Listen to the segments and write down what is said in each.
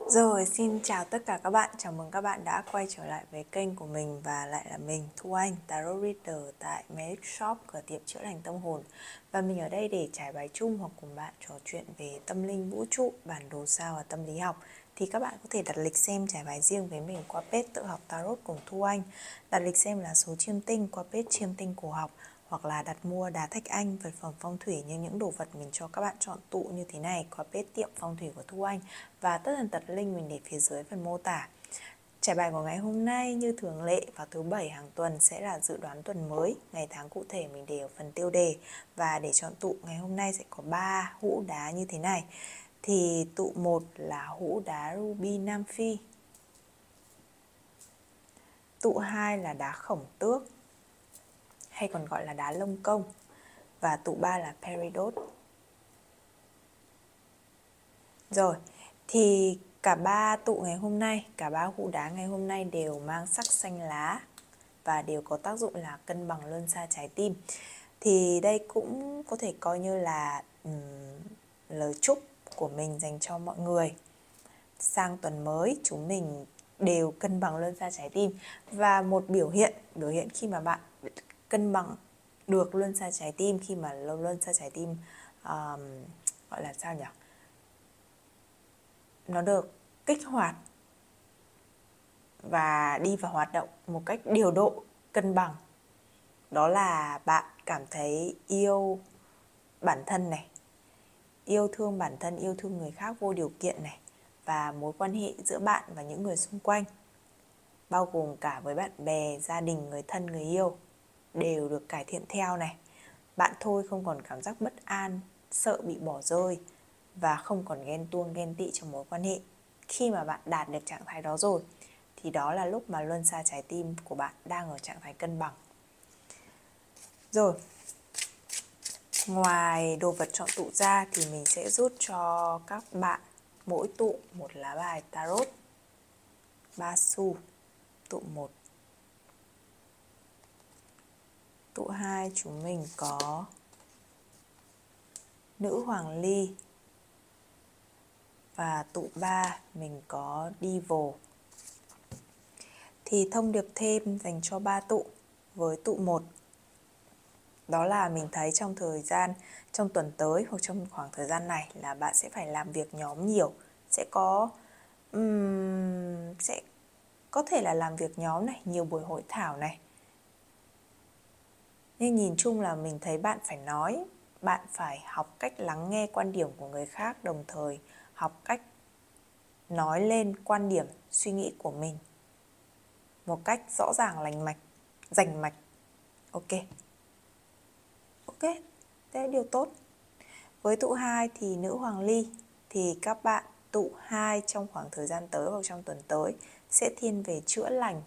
Rồi, xin chào tất cả các bạn, chào mừng các bạn đã quay trở lại với kênh của mình và lại là mình, Thu Anh, Tarot Reader tại Magic Shop, cửa tiệm chữa lành tâm hồn. Và mình ở đây để trải bài chung hoặc cùng bạn trò chuyện về tâm linh vũ trụ, bản đồ sao và tâm lý học. Thì các bạn có thể đặt lịch xem trải bài riêng với mình qua page tự học Tarot cùng Thu Anh, đặt lịch xem là số chiêm tinh qua page chiêm tinh cổ học, hoặc là đặt mua đá thạch anh, vật phẩm phong thủy như những đồ vật mình cho các bạn chọn tụ như thế này qua page tiệm phong thủy của Thu Anh, và tất tần tật link mình để phía dưới phần mô tả. Trải bài của ngày hôm nay như thường lệ vào thứ Bảy hàng tuần sẽ là dự đoán tuần mới, ngày tháng cụ thể mình để ở phần tiêu đề. Và để chọn tụ ngày hôm nay sẽ có 3 hũ đá như thế này. Thì tụ 1 là hũ đá ruby Nam Phi, tụ 2 là đá khổng tước hay còn gọi là đá lông công, và tụ 3 là peridot. Rồi, thì cả 3 tụ ngày hôm nay, cả 3 hũ đá ngày hôm nay đều mang sắc xanh lá và đều có tác dụng là cân bằng luân xa trái tim. Thì đây cũng có thể coi như là lời chúc của mình dành cho mọi người. Sang tuần mới chúng mình đều cân bằng luân xa trái tim. Và một biểu hiện khi mà bạn cân bằng được luân xa trái tim, khi mà luân xa trái tim gọi là sao nhỉ? Nó được kích hoạt và đi vào hoạt động một cách điều độ, cân bằng. Đó là bạn cảm thấy yêu bản thân này, yêu thương bản thân, yêu thương người khác vô điều kiện này, và mối quan hệ giữa bạn và những người xung quanh, bao gồm cả với bạn bè, gia đình, người thân, người yêu, đều được cải thiện theo này. Bạn thôi không còn cảm giác bất an, sợ bị bỏ rơi và không còn ghen tuông, ghen tị trong mối quan hệ. Khi mà bạn đạt được trạng thái đó rồi thì đó là lúc mà luân xa trái tim của bạn đang ở trạng thái cân bằng. Rồi, ngoài đồ vật chọn tụ ra thì mình sẽ rút cho các bạn mỗi tụ một lá bài tarot ba xu. Tụ 1, tụ 2 chúng mình có nữ hoàng ly, và tụ 3 mình có Devil. Thì thông điệp thêm dành cho 3 tụ với tụ 1 đó là mình thấy trong tuần tới hoặc trong khoảng thời gian này là bạn sẽ phải làm việc nhóm nhiều, sẽ có thể là làm việc nhóm này, nhiều buổi hội thảo này. Nhưng nhìn chung là mình thấy bạn phải nói, bạn phải học cách lắng nghe quan điểm của người khác, đồng thời học cách nói lên quan điểm, suy nghĩ của mình một cách rõ ràng, lành mạch, rành mạch. Ok, thế là điều tốt. Với tụ 2 thì nữ hoàng ly, thì các bạn tụ 2 trong khoảng thời gian tới hoặc trong tuần tới sẽ thiên về chữa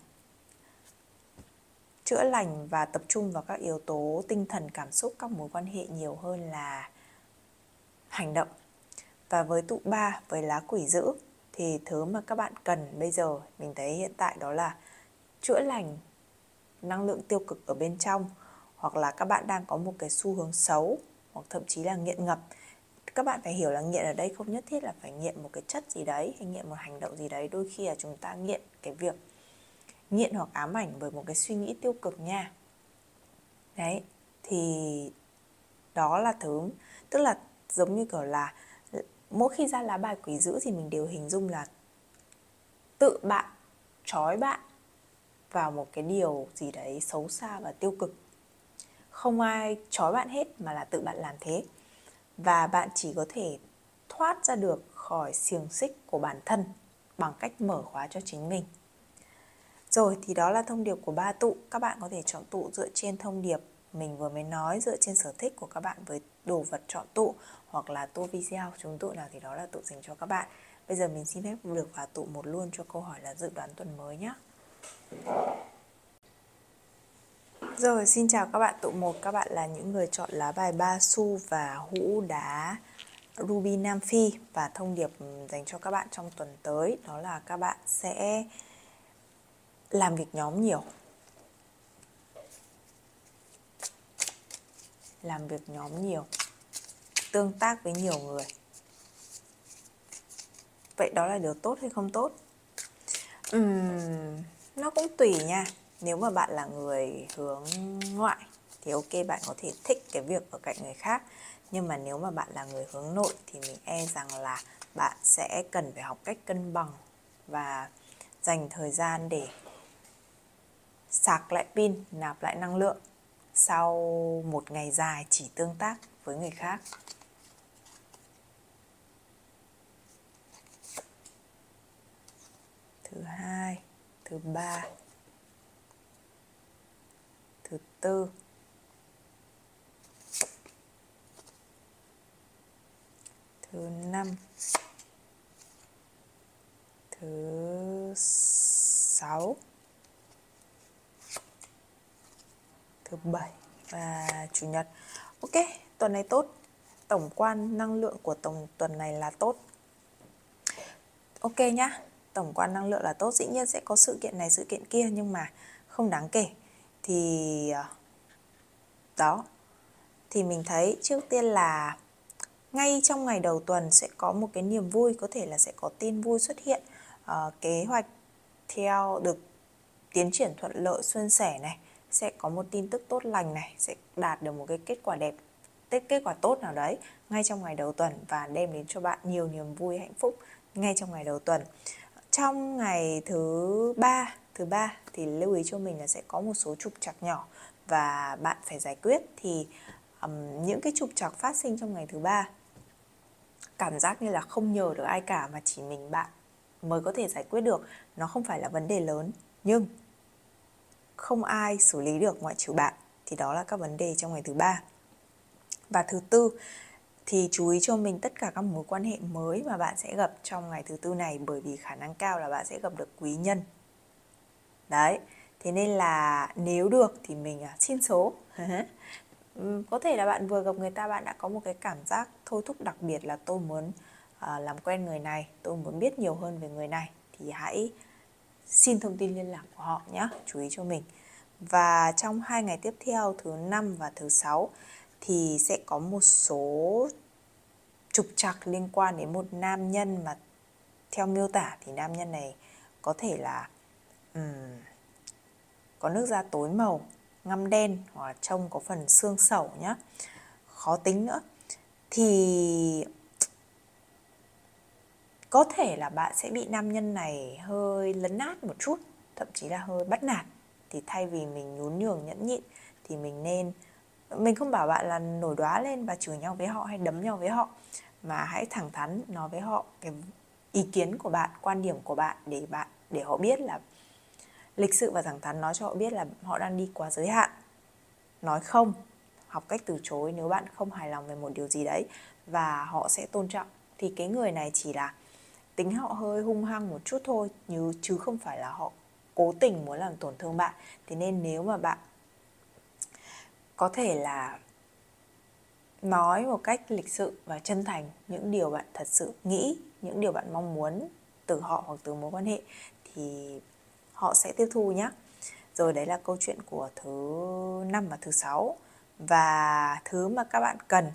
lành và tập trung vào các yếu tố tinh thần, cảm xúc, các mối quan hệ nhiều hơn là hành động. Và với tụ 3, với lá quỷ dữ, thì thứ mà các bạn cần bây giờ mình thấy hiện tại đó là chữa lành năng lượng tiêu cực ở bên trong, hoặc là các bạn đang có một cái xu hướng xấu, hoặc thậm chí là nghiện ngập. Các bạn phải hiểu là nghiện ở đây không nhất thiết là phải nghiện một cái chất gì đấy hay nghiện một hành động gì đấy. Đôi khi là chúng ta nghiện cái việc nghiện hoặc ám ảnh bởi một cái suy nghĩ tiêu cực nha. Đấy, thì đó là thứ, tức là giống như kiểu là mỗi khi ra lá bài quỷ dữ thì mình đều hình dung là tự bạn trói bạn vào một cái điều gì đấy xấu xa và tiêu cực. Không ai trói bạn hết mà là tự bạn làm thế. Và bạn chỉ có thể thoát ra được khỏi xiềng xích của bản thân bằng cách mở khóa cho chính mình. Rồi, thì đó là thông điệp của 3 tụ. Các bạn có thể chọn tụ dựa trên thông điệp mình vừa mới nói, dựa trên sở thích của các bạn với đồ vật chọn tụ, hoặc là tô video trúng tụ nào thì đó là tụ dành cho các bạn. Bây giờ mình xin phép được vào tụ 1 luôn cho câu hỏi là dự đoán tuần mới nhé. Rồi, xin chào các bạn. Tụ 1, các bạn là những người chọn lá bài ba xu và hũ đá ruby Nam Phi. Và thông điệp dành cho các bạn trong tuần tới đó là các bạn sẽ làm việc nhóm nhiều. Làm việc nhóm nhiều, tương tác với nhiều người. Vậy đó là điều tốt hay không tốt? Nó cũng tùy nha. Nếu mà bạn là người hướng ngoại thì ok, bạn có thể thích cái việc ở cạnh người khác. Nhưng mà nếu mà bạn là người hướng nội thì mình e rằng là bạn sẽ cần phải học cách cân bằng và dành thời gian để sạc lại pin, nạp lại năng lượng sau một ngày dài chỉ tương tác với người khác. Thứ hai, thứ ba, thứ tư, thứ năm, thứ sáu, thứ bảy và chủ nhật. Ok, tuần này tốt. Tổng quan năng lượng của tuần này là tốt. Ok nhá, tổng quan năng lượng là tốt. Dĩ nhiên sẽ có sự kiện này sự kiện kia nhưng mà không đáng kể. Thì đó, thì mình thấy trước tiên là ngay trong ngày đầu tuần sẽ có một cái niềm vui, có thể là sẽ có tin vui xuất hiện. Kế hoạch theo được tiến triển thuận lợi suôn sẻ này, sẽ có một tin tức tốt lành này, sẽ đạt được một cái kết quả đẹp, kết quả tốt nào đấy ngay trong ngày đầu tuần và đem đến cho bạn nhiều niềm vui hạnh phúc ngay trong ngày đầu tuần. Trong ngày thứ ba thì lưu ý cho mình là sẽ có một số trục trặc nhỏ và bạn phải giải quyết. Thì những cái trục trặc phát sinh trong ngày thứ ba cảm giác như là không nhờ được ai cả mà chỉ mình bạn mới có thể giải quyết được. Nó không phải là vấn đề lớn nhưng không ai xử lý được ngoại trừ bạn. Thì đó là các vấn đề trong ngày thứ ba. Và thứ tư thì chú ý cho mình tất cả các mối quan hệ mới mà bạn sẽ gặp trong ngày thứ tư này, bởi vì khả năng cao là bạn sẽ gặp được quý nhân. Đấy, thế nên là nếu được thì mình xin số. Có thể là bạn vừa gặp người ta, bạn đã có một cái cảm giác thôi thúc đặc biệt là tôi muốn làm quen người này, tôi muốn biết nhiều hơn về người này, thì hãy xin thông tin liên lạc của họ nhé, chú ý cho mình. Và trong 2 ngày tiếp theo, thứ 5 và thứ 6 thì sẽ có một số trục trặc liên quan đến một nam nhân mà theo miêu tả thì nam nhân này có thể là có nước da tối màu, ngăm đen hoặc trông có phần xương sẩu nhá, khó tính nữa. Thì có thể là bạn sẽ bị nam nhân này hơi lấn át một chút, thậm chí là hơi bắt nạt. Thì thay vì mình nhún nhường nhẫn nhịn thì mình không bảo bạn là nổi đoá lên và chửi nhau với họ hay đấm nhau với họ, mà hãy thẳng thắn nói với họ cái ý kiến của bạn, quan điểm của bạn để họ biết là lịch sự và thẳng thắn nói cho họ biết là họ đang đi quá giới hạn. Nói không, học cách từ chối nếu bạn không hài lòng về một điều gì đấy và họ sẽ tôn trọng. Thì cái người này chỉ là tính họ hơi hung hăng một chút thôi, chứ không phải là họ cố tình muốn làm tổn thương bạn. Thế nên nếu mà bạn có thể là nói một cách lịch sự và chân thành những điều bạn thật sự nghĩ, những điều bạn mong muốn từ họ hoặc từ mối quan hệ, thì họ sẽ tiếp thu nhé. Rồi đấy là câu chuyện của thứ 5 và thứ 6. Và thứ mà các bạn cần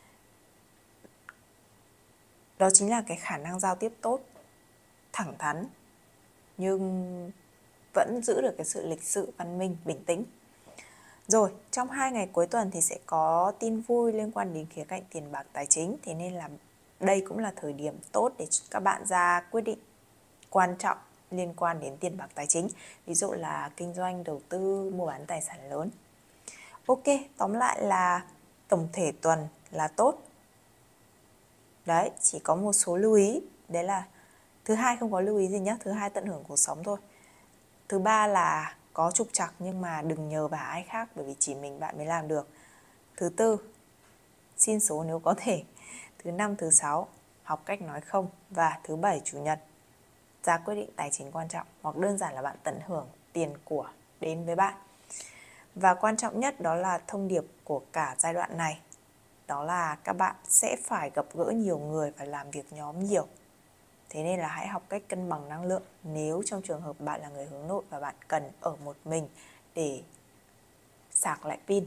đó chính là cái khả năng giao tiếp tốt, thẳng thắn, nhưng vẫn giữ được cái sự lịch sự, văn minh, bình tĩnh. Rồi, trong 2 ngày cuối tuần thì sẽ có tin vui liên quan đến khía cạnh tiền bạc tài chính. Thế nên là đây cũng là thời điểm tốt để các bạn ra quyết định quan trọng liên quan đến tiền bạc tài chính. Ví dụ là kinh doanh, đầu tư, mua bán tài sản lớn. Ok, tóm lại là tổng thể tuần là tốt. Đấy, chỉ có một số lưu ý. Đấy là thứ hai không có lưu ý gì nhé, thứ hai tận hưởng cuộc sống thôi. Thứ ba là có trục trặc nhưng mà đừng nhờ vả ai khác, bởi vì chỉ mình bạn mới làm được. Thứ tư, xin số nếu có thể. Thứ năm, thứ sáu, học cách nói không. Và thứ bảy, chủ nhật, ra quyết định tài chính quan trọng, hoặc đơn giản là bạn tận hưởng tiền của đến với bạn. Và quan trọng nhất đó là thông điệp của cả giai đoạn này, đó là các bạn sẽ phải gặp gỡ nhiều người và làm việc nhóm nhiều. Thế nên là hãy học cách cân bằng năng lượng nếu trong trường hợp bạn là người hướng nội và bạn cần ở một mình để sạc lại pin.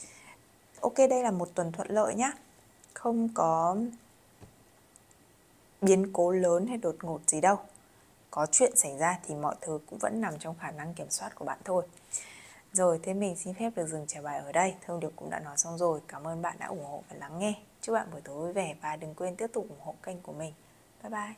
Ok, đây là một tuần thuận lợi nhé. Không có biến cố lớn hay đột ngột gì đâu. Có chuyện xảy ra thì mọi thứ cũng vẫn nằm trong khả năng kiểm soát của bạn thôi. Rồi, thế mình xin phép được dừng trả bài ở đây. Thông điệp cũng đã nói xong rồi. Cảm ơn bạn đã ủng hộ và lắng nghe. Chúc bạn buổi tối vui vẻ và đừng quên tiếp tục ủng hộ kênh của mình. Bye bye.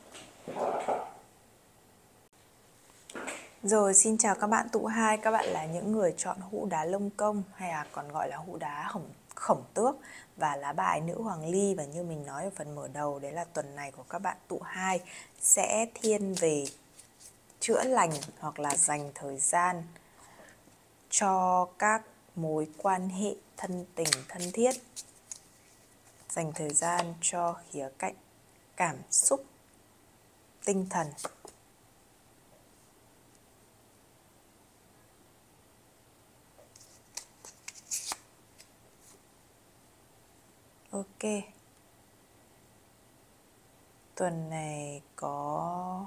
Rồi, xin chào các bạn tụ 2. Các bạn là những người chọn hũ đá lông công hay là còn gọi là hũ đá khổng tước và lá bài nữ hoàng ly. Và như mình nói ở phần mở đầu, đấy là tuần này của các bạn tụ 2 sẽ thiên về chữa lành hoặc là dành thời gian cho các mối quan hệ thân tình thân thiết, dành thời gian cho khía cạnh cảm xúc, tinh thần. Ok. Tuần này có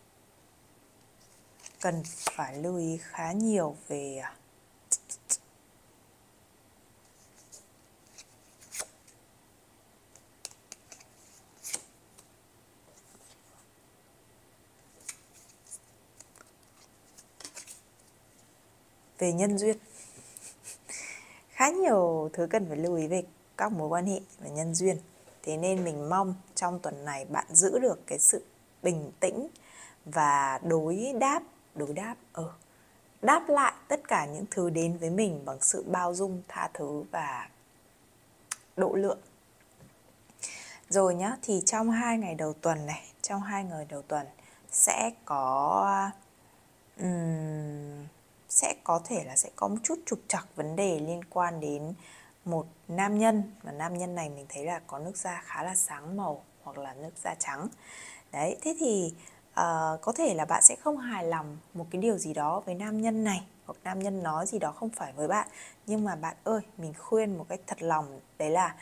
cần phải lưu ý khá nhiều về nhân duyên. Khá nhiều thứ cần phải lưu ý về các mối quan hệ và nhân duyên. Thế nên mình mong trong tuần này bạn giữ được cái sự bình tĩnh và đáp lại tất cả những thứ đến với mình bằng sự bao dung, tha thứ và độ lượng. Rồi nhá, thì trong 2 ngày đầu tuần này, sẽ có thể là sẽ có một chút trục trặc vấn đề liên quan đến một nam nhân. Và nam nhân này mình thấy là có nước da khá là sáng màu hoặc là nước da trắng. Đấy, thế thì có thể là bạn sẽ không hài lòng một cái điều gì đó với nam nhân này, hoặc nam nhân nói gì đó không phải với bạn. Nhưng mà bạn ơi, mình khuyên một cách thật lòng, đấy là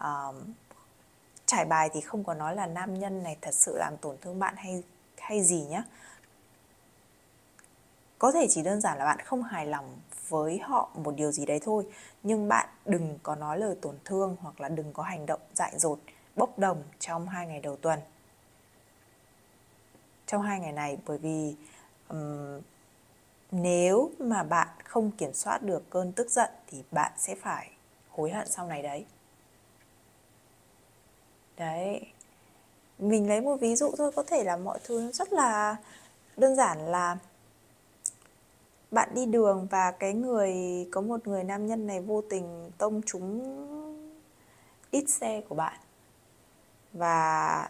trải bài thì không có nói là nam nhân này thật sự làm tổn thương bạn hay gì nhá. Có thể chỉ đơn giản là bạn không hài lòng với họ một điều gì đấy thôi. Nhưng bạn đừng có nói lời tổn thương hoặc là đừng có hành động dại dột, bốc đồng trong 2 ngày đầu tuần. Trong 2 ngày này, bởi vì nếu mà bạn không kiểm soát được cơn tức giận thì bạn sẽ phải hối hận sau này đấy. Đấy, mình lấy một ví dụ thôi, có thể là mọi thứ rất là đơn giản là bạn đi đường và có một người nam nhân này vô tình tông trúng đít xe của bạn. Và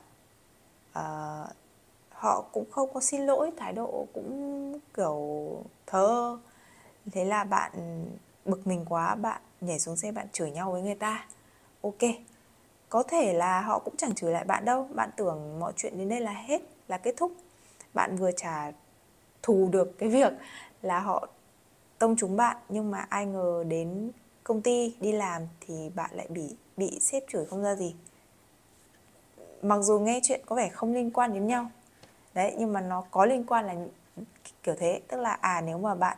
họ cũng không có xin lỗi, thái độ cũng kiểu thờ. Thế là bạn bực mình quá, bạn nhảy xuống xe, bạn chửi nhau với người ta. Ok, có thể là họ cũng chẳng chửi lại bạn đâu. Bạn tưởng mọi chuyện đến đây là hết, là kết thúc. Bạn vừa trả thù được cái việc là họ tông trúng bạn, nhưng mà ai ngờ đến công ty đi làm thì bạn lại bị sếp chửi không ra gì. Mặc dù nghe chuyện có vẻ không liên quan đến nhau đấy, nhưng mà nó có liên quan là kiểu thế. Tức là nếu mà bạn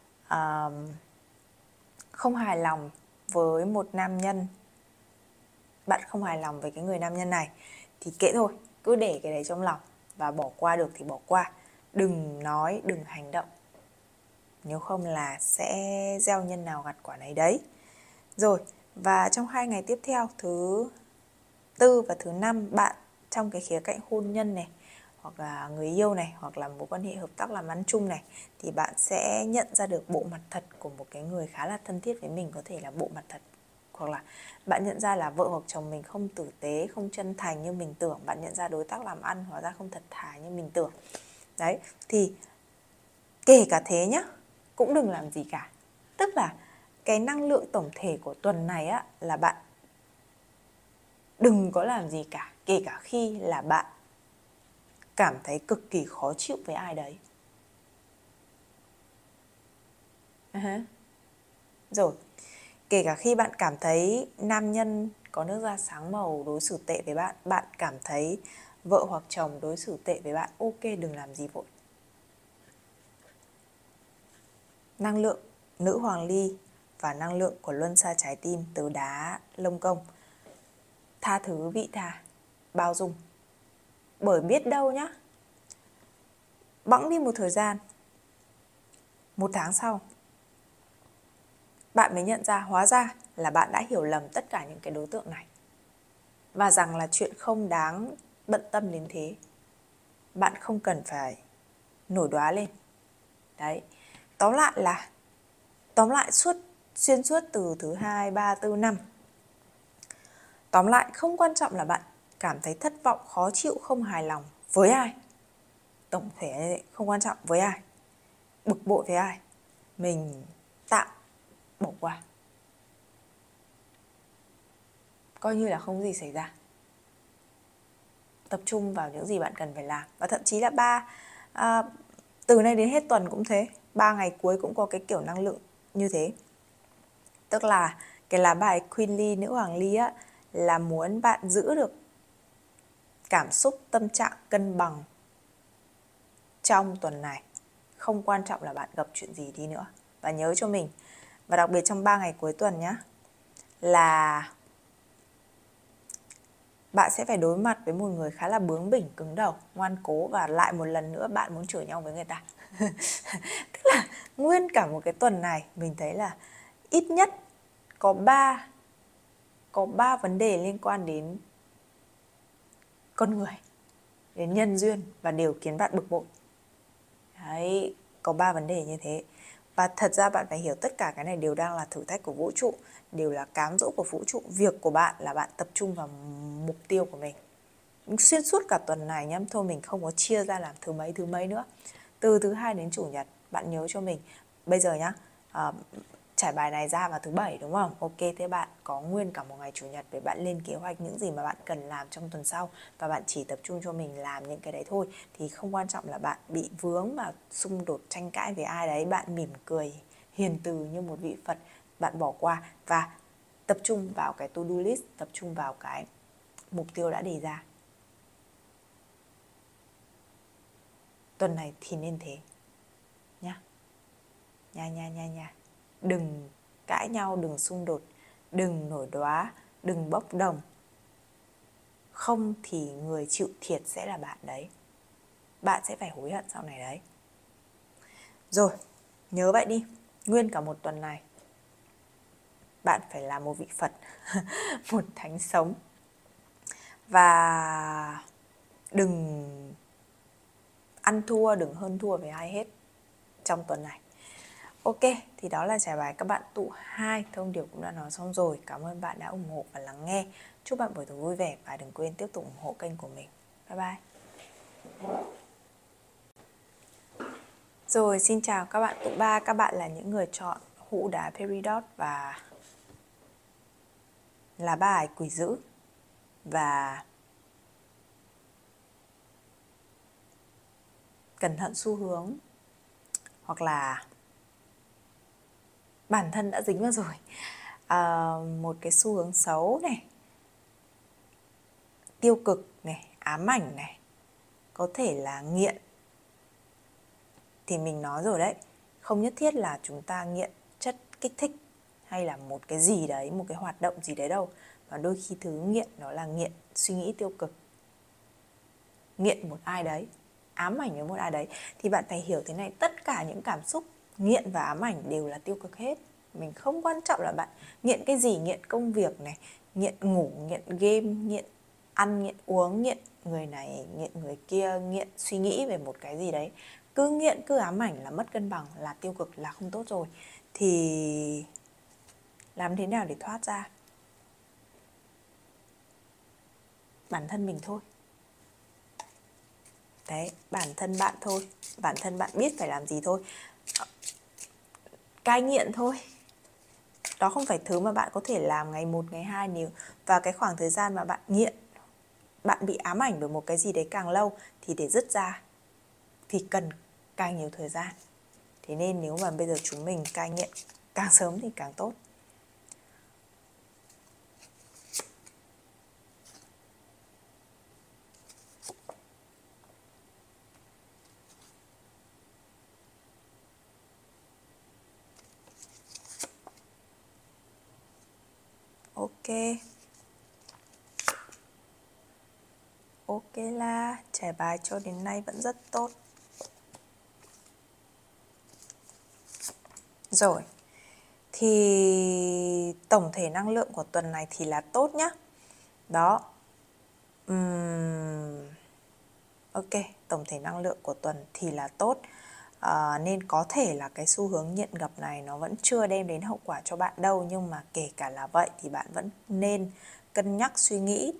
không hài lòng với một nam nhân, bạn không hài lòng với cái người nam nhân này thì kệ thôi, cứ để cái đấy trong lòng và bỏ qua được thì bỏ qua. Đừng nói, đừng hành động, nếu không là sẽ gieo nhân nào gặt quả nấy đấy. Rồi, và trong 2 ngày tiếp theo, thứ Tư và thứ Năm, bạn trong cái khía cạnh hôn nhân này, hoặc là người yêu này, hoặc là mối quan hệ hợp tác làm ăn chung này, thì bạn sẽ nhận ra được bộ mặt thật của một cái người khá là thân thiết với mình. Có thể là bộ mặt thật, hoặc là bạn nhận ra là vợ hoặc chồng mình không tử tế, không chân thành như mình tưởng. Bạn nhận ra đối tác làm ăn hóa ra không thật thà như mình tưởng. Đấy, thì kể cả thế nhá, cũng đừng làm gì cả. Tức là cái năng lượng tổng thể của tuần này á, là bạn đừng có làm gì cả, kể cả khi là bạn cảm thấy cực kỳ khó chịu với ai đấy. Rồi, kể cả khi bạn cảm thấy nam nhân có nước da sáng màu đối xử tệ với bạn, bạn cảm thấy vợ hoặc chồng đối xử tệ với bạn, ok, đừng làm gì vội. Năng lượng nữ hoàng ly và năng lượng của luân xa trái tim từ đá lông công: tha thứ, vị tha, bao dung. Bởi biết đâu nhá, bẵng đi một thời gian, 1 tháng sau, bạn mới nhận ra hóa ra là bạn đã hiểu lầm tất cả những cái đối tượng này. Và rằng là chuyện không đáng bận tâm đến thế. Bạn không cần phải nổi đoá lên. Đấy. Tóm lại xuyên suốt từ thứ 2, 3, 4, 5. Tóm lại không quan trọng là bạn cảm thấy thất vọng, khó chịu, không hài lòng với ai. Tổng thể không quan trọng với ai. Bực bội với ai. Mình tạm bỏ qua. Coi như là không có gì xảy ra. Tập trung vào những gì bạn cần phải làm. Và thậm chí là từ nay đến hết tuần cũng thế. 3 ngày cuối cũng có cái kiểu năng lượng như thế. Tức là cái lá bài Queen Lee, nữ hoàng Ly á, là muốn bạn giữ được cảm xúc, tâm trạng cân bằng trong tuần này. Không quan trọng là bạn gặp chuyện gì đi nữa. Và nhớ cho mình, và đặc biệt trong 3 ngày cuối tuần nhá, là bạn sẽ phải đối mặt với một người khá là bướng bỉnh, cứng đầu, ngoan cố, và lại một lần nữa bạn muốn chửi nhau với người ta. Tức là nguyên cả một cái tuần này mình thấy là ít nhất có 3 vấn đề liên quan đến con người, đến nhân duyên, và đều khiến bạn bực bội. Đấy, có 3 vấn đề như thế. Và thật ra bạn phải hiểu tất cả cái này đều đang là thử thách của vũ trụ, đều là cám dỗ của vũ trụ. Việc của bạn là bạn tập trung vào mục tiêu của mình. Xuyên suốt cả tuần này nhá, thôi mình không có chia ra làm thứ mấy nữa. Từ thứ Hai đến Chủ nhật, bạn nhớ cho mình. Bây giờ nhá, trải bài này ra vào thứ Bảy đúng không? Ok, thế bạn có nguyên cả một ngày Chủ nhật để bạn lên kế hoạch những gì mà bạn cần làm trong tuần sau. Và bạn chỉ tập trung cho mình làm những cái đấy thôi. Thì không quan trọng là bạn bị vướng vào xung đột tranh cãi với ai đấy. Bạn mỉm cười hiền từ như một vị Phật, bạn bỏ qua và tập trung vào cái to-do list, tập trung vào cái mục tiêu đã đề ra. Tuần này thì nên thế nhá. Nha. Đừng cãi nhau, đừng xung đột, đừng nổi đoá, đừng bốc đồng. Không thì người chịu thiệt sẽ là bạn đấy. Bạn sẽ phải hối hận sau này đấy. Rồi, nhớ vậy đi. Nguyên cả một tuần này bạn phải là một vị Phật, một thánh sống. Và đừng ăn thua, đừng hơn thua với ai hết trong tuần này. Ok, thì đó là trải bài các bạn tụ 2. Thông điệp cũng đã nói xong rồi. Cảm ơn bạn đã ủng hộ và lắng nghe. Chúc bạn buổi tối vui vẻ và đừng quên tiếp tục ủng hộ kênh của mình. Bye bye. Rồi, xin chào các bạn tụ 3. Các bạn là những người chọn hũ đá Peridot và lá bài Quỷ Dữ và cẩn thận xu hướng, hoặc là bản thân đã dính vào rồi. Một cái xu hướng xấu này, tiêu cực này, ám ảnh này, có thể là nghiện. Thì mình nói rồi đấy, không nhất thiết là chúng ta nghiện chất kích thích hay là một cái gì đấy, một cái hoạt động gì đấy đâu. Và đôi khi thứ nghiện đó là nghiện suy nghĩ tiêu cực, nghiện một ai đấy, ám ảnh với một ai đấy. Thì bạn phải hiểu thế này, tất cả những cảm xúc nghiện và ám ảnh đều là tiêu cực hết. Mình không quan trọng là bạn nghiện cái gì, nghiện công việc này, nghiện ngủ, nghiện game, nghiện ăn, nghiện uống, nghiện người này, nghiện người kia, nghiện suy nghĩ về một cái gì đấy. Cứ nghiện, cứ ám ảnh là mất cân bằng, là tiêu cực, là không tốt rồi. Thì làm thế nào để thoát ra? Bản thân mình thôi. Đấy, bản thân bạn thôi. Bản thân bạn biết phải làm gì thôi. Cai nghiện thôi. Đó không phải thứ mà bạn có thể làm ngày 1, ngày 2 nhiều. Và cái khoảng thời gian mà bạn nghiện, bạn bị ám ảnh bởi một cái gì đấy càng lâu, thì để dứt ra thì cần càng nhiều thời gian. Thế nên nếu mà bây giờ chúng mình cai nghiện càng sớm thì càng tốt. Ok. là trải bài cho đến nay vẫn rất tốt. Rồi, thì tổng thể năng lượng của tuần này thì là tốt nhá. Đó. Ok, tổng thể năng lượng của tuần thì là tốt. Nên có thể là cái xu hướng nghiện ngập này nó vẫn chưa đem đến hậu quả cho bạn đâu. Nhưng mà kể cả là vậy thì bạn vẫn nên cân nhắc suy nghĩ.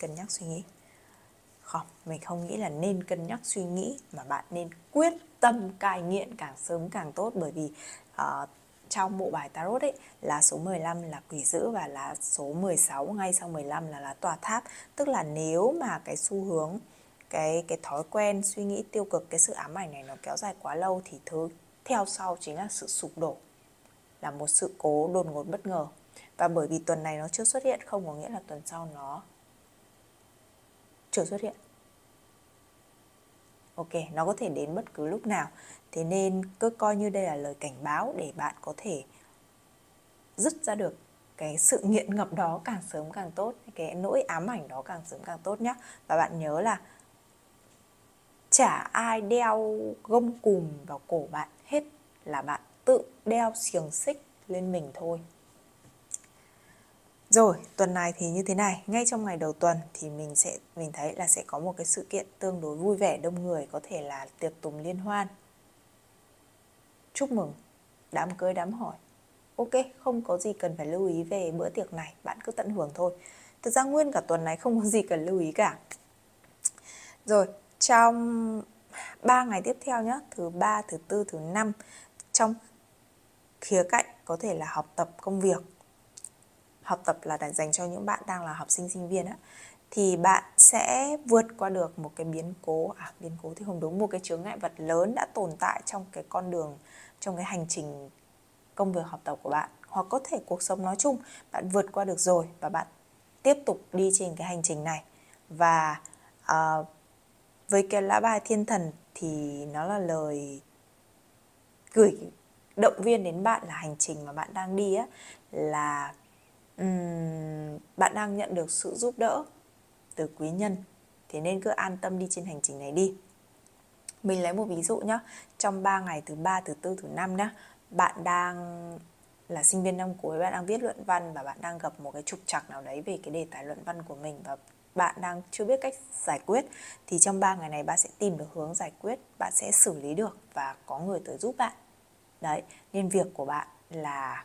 Không, mình không nghĩ là nên cân nhắc suy nghĩ, mà bạn nên quyết tâm cai nghiện càng sớm càng tốt. Bởi vì trong bộ bài tarot ấy, lá số 15 là quỷ dữ và lá số 16 ngay sau 15 là lá tòa tháp. Tức là nếu mà cái xu hướng, cái thói quen suy nghĩ tiêu cực, cái sự ám ảnh này nó kéo dài quá lâu thì thứ theo sau chính là sự sụp đổ, là một sự cố đột ngột bất ngờ. Và bởi vì tuần này nó chưa xuất hiện không có nghĩa là tuần sau nó chưa xuất hiện. Ok, nó có thể đến bất cứ lúc nào. Thế nên cứ coi như đây là lời cảnh báo để bạn có thể dứt ra được cái sự nghiện ngập đó càng sớm càng tốt, cái nỗi ám ảnh đó càng sớm càng tốt nhé. Và bạn nhớ là chả ai đeo gông cùm vào cổ bạn hết, là bạn tự đeo xiềng xích lên mình thôi. Rồi, tuần này thì như thế này, ngay trong ngày đầu tuần thì mình thấy là sẽ có một cái sự kiện tương đối vui vẻ, đông người, có thể là tiệc tùng liên hoan, chúc mừng, đám cưới, đám hỏi. Ok, không có gì cần phải lưu ý về bữa tiệc này, bạn cứ tận hưởng thôi. Thực ra nguyên cả tuần này không có gì cần lưu ý cả. Rồi, trong 3 ngày tiếp theo nhé, thứ 3, thứ 4, thứ 5, trong khía cạnh có thể là học tập, công việc. Học tập là dành cho những bạn đang là học sinh, sinh viên á, thì bạn sẽ vượt qua được một cái biến cố thì không đúng, một cái chướng ngại vật lớn đã tồn tại trong cái con đường, trong cái hành trình công việc học tập của bạn, hoặc có thể cuộc sống nói chung. Bạn vượt qua được rồi và bạn tiếp tục đi trên cái hành trình này. Và với cái lá bài thiên thần thì nó là lời gửi động viên đến bạn là hành trình mà bạn đang đi á, là bạn đang nhận được sự giúp đỡ từ quý nhân. Thế nên cứ an tâm đi trên hành trình này đi. Mình lấy một ví dụ nhé. Trong 3 ngày thứ 3, thứ 4, thứ 5 nhé, bạn đang là sinh viên năm cuối, bạn đang viết luận văn và bạn đang gặp một cái trục trặc nào đấy về cái đề tài luận văn của mình và bạn đang chưa biết cách giải quyết, thì trong 3 ngày này bạn sẽ tìm được hướng giải quyết, bạn sẽ xử lý được và có người tới giúp bạn. Đấy, nên việc của bạn là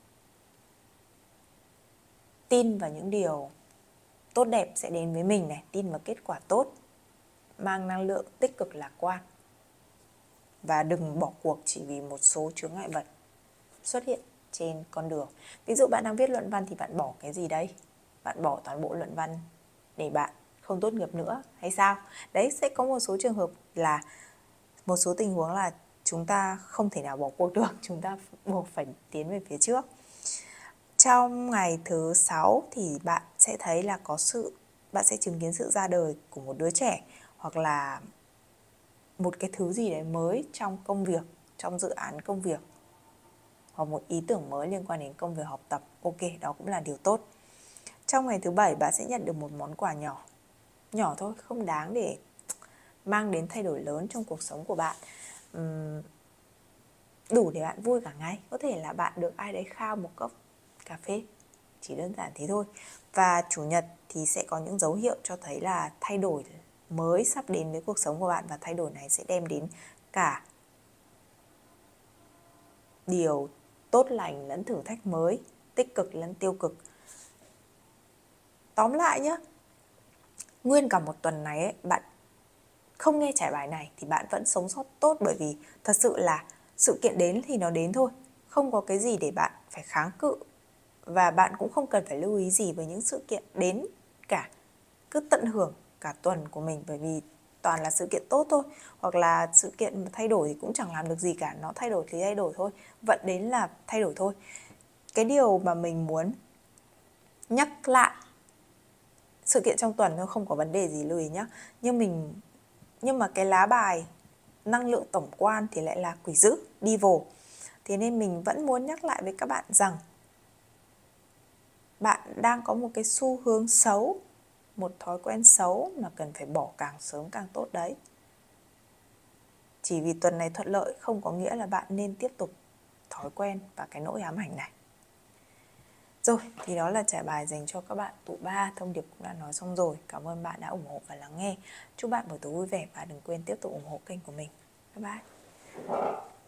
tin vào những điều tốt đẹp sẽ đến với mình này, tin vào kết quả tốt, mang năng lượng tích cực lạc quan. Và đừng bỏ cuộc chỉ vì một số chướng ngại vật xuất hiện trên con đường. Ví dụ bạn đang viết luận văn thì bạn bỏ cái gì đây? Bạn bỏ toàn bộ luận văn để bạn không tốt nghiệp nữa hay sao? Đấy, sẽ có một số trường hợp là, một số tình huống là chúng ta không thể nào bỏ cuộc được, chúng ta buộc phải tiến về phía trước. Trong ngày thứ 6 thì bạn sẽ thấy là bạn sẽ chứng kiến sự ra đời của một đứa trẻ, hoặc là một cái thứ gì đấy mới trong công việc, trong dự án công việc, hoặc một ý tưởng mới liên quan đến công việc học tập. Ok, đó cũng là điều tốt. Trong ngày thứ 7 bạn sẽ nhận được một món quà nhỏ. Nhỏ thôi, không đáng để mang đến thay đổi lớn trong cuộc sống của bạn. Đủ để bạn vui cả ngày. Có thể là bạn được ai đấy khao một cốc cà phê, chỉ đơn giản thế thôi. Và chủ nhật thì sẽ có những dấu hiệu cho thấy là thay đổi mới sắp đến với cuộc sống của bạn, và thay đổi này sẽ đem đến cả điều tốt lành lẫn thử thách mới, tích cực lẫn tiêu cực. Tóm lại nhé, nguyên cả một tuần này ấy, bạn không nghe trải bài này thì bạn vẫn sống sót tốt, bởi vì thật sự là sự kiện đến thì nó đến thôi, không có cái gì để bạn phải kháng cự, và bạn cũng không cần phải lưu ý gì với những sự kiện đến cả. Cứ tận hưởng cả tuần của mình, bởi vì toàn là sự kiện tốt thôi, hoặc là sự kiện thay đổi thì cũng chẳng làm được gì cả, nó thay đổi thì thay đổi thôi, vận đến là thay đổi thôi. Cái điều mà mình muốn nhắc lại, sự kiện trong tuần thôi, không có vấn đề gì lưu ý nhá. Nhưng mà cái lá bài năng lượng tổng quan thì lại là quỷ dữ, devil. Thế nên mình vẫn muốn nhắc lại với các bạn rằng bạn đang có một cái xu hướng xấu một thói quen xấu mà cần phải bỏ càng sớm càng tốt đấy. Chỉ vì tuần này thuận lợi không có nghĩa là bạn nên tiếp tục thói quen và cái nỗi ám ảnh này. Rồi, thì đó là trả bài dành cho các bạn tụ 3. Thông điệp cũng đã nói xong rồi. Cảm ơn bạn đã ủng hộ và lắng nghe. Chúc bạn buổi tối vui vẻ và đừng quên tiếp tục ủng hộ kênh của mình. Bye bye.